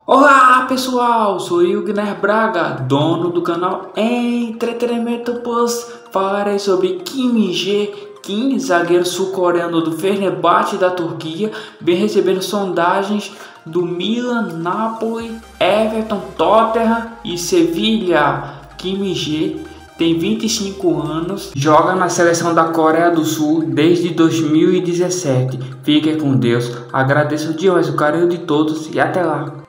Olá pessoal, sou eu, Guilherme Braga, dono do canal Entretenimento Plus. Falarei sobre Kim Jae-kim, zagueiro sul-coreano do Fenerbahçe da Turquia, vem recebendo sondagens do Milan, Napoli, Everton, Tottenham e Sevilha. Kim Jae tem 25 anos, joga na seleção da Coreia do Sul desde 2017. Fiquem com Deus, agradeço demais o carinho de todos e até lá.